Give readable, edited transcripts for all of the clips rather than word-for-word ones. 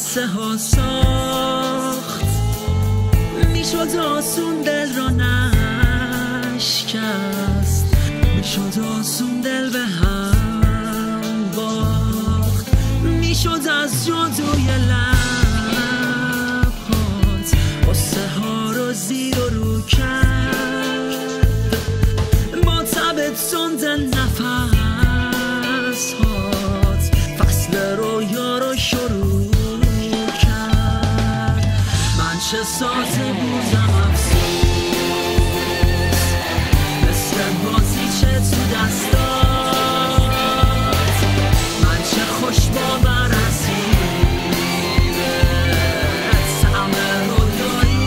قصه ها ساخت، میشد آسون دل را نشکست، میشد آسون دل به هم باخت، میشد از جادوی لبهات قصه ها رو زیر و رو کرد، با تبت سندن نفس هات فصل رویا رو شروع کرد. من چه ساده بودم افسوس، مثل بازی چه تو دستات، من چه خوش باور اسیره طعم رویایی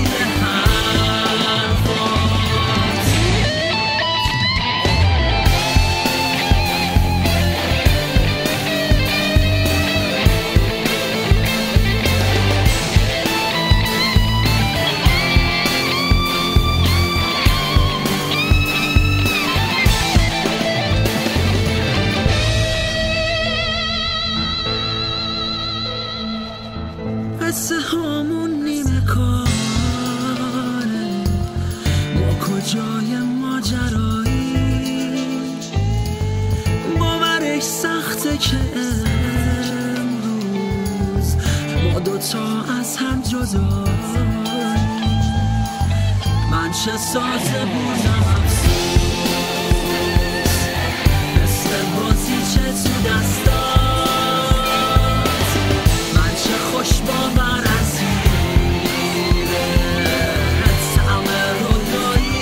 حرفات. قصه هامون نیمه کاره، ما کجای ماجرایی، باورش سخته که امروز ما دوتا از هم جداییم. من چه ساده بودم افسوس، مثل بازی چه تو دستات، من چه خوش باور اسیره طعم رویایی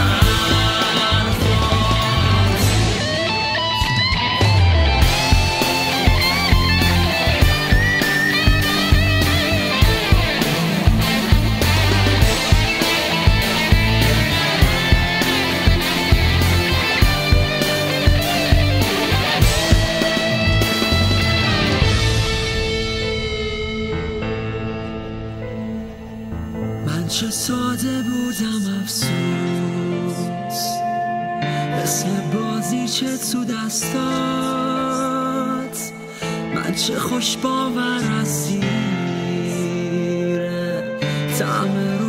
حرفات. من چه ساده بودم افسوس، مثل بازی چه تو دستات، من چه خوش باور اسیره طعم